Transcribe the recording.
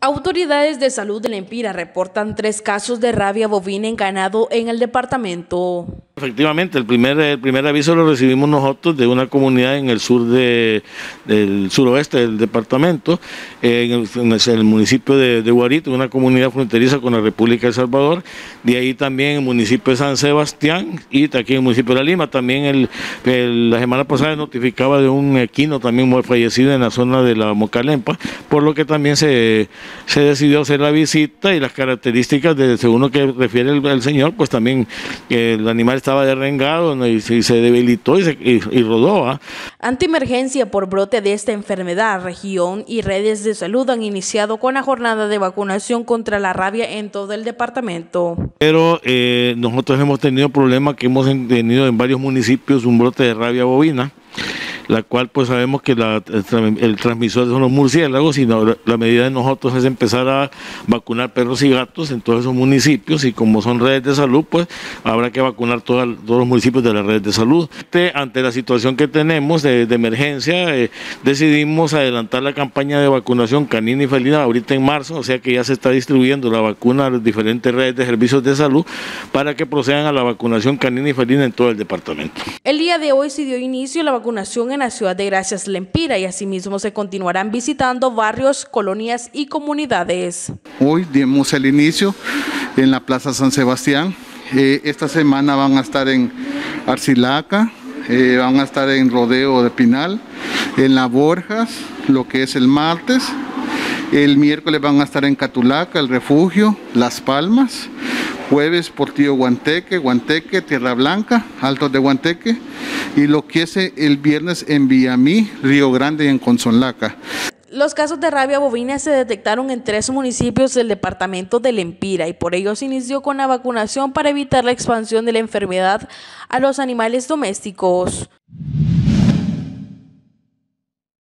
Autoridades de salud de Lempira reportan 3 casos de rabia bovina en ganado en el departamento. Efectivamente, el primer aviso lo recibimos nosotros de una comunidad en el sur del suroeste del departamento, en el municipio de Guarito, una comunidad fronteriza con la República de El Salvador. De ahí también el municipio de San Sebastián y aquí en el municipio de La Lima. También la semana pasada notificaba de un equino también muy fallecido en la zona de la Mocalempa, por lo que también se decidió hacer la visita y las características, según lo que refiere el señor, pues también el animal estaba derrengado, ¿no? y se debilitó y rodó. Ante emergencia por brote de esta enfermedad, región y redes de salud han iniciado con la jornada de vacunación contra la rabia en todo el departamento. Pero nosotros hemos tenido problemas que hemos tenido en varios municipios un brote de rabia bovina, la cual pues sabemos que el transmisor son los murciélagos, y la medida de nosotros es empezar a vacunar perros y gatos en todos esos municipios, y como son redes de salud, pues habrá que vacunar todos los municipios de las redes de salud. Ante la situación que tenemos de emergencia, decidimos adelantar la campaña de vacunación canina y felina ahorita en marzo, o sea que ya se está distribuyendo la vacuna a las diferentes redes de servicios de salud para que procedan a la vacunación canina y felina en todo el departamento. El día de hoy se dio inicio a la vacunación en la ciudad de Gracias Lempira, y asimismo se continuarán visitando barrios, colonias y comunidades. Hoy dimos el inicio en la Plaza San Sebastián. Esta semana van a estar en Arcilaca, van a estar en Rodeo de Pinal, en La Borjas, lo que es el martes. El miércoles van a estar en Catulaca, El Refugio, Las Palmas. Jueves Portillo Guanteque, Tierra Blanca, Altos de Guanteque, y lo que es el viernes en Villamí, Río Grande y en Consonlaca. Los casos de rabia bovina se detectaron en 3 municipios del departamento de Lempira, y por ello se inició con la vacunación para evitar la expansión de la enfermedad a los animales domésticos.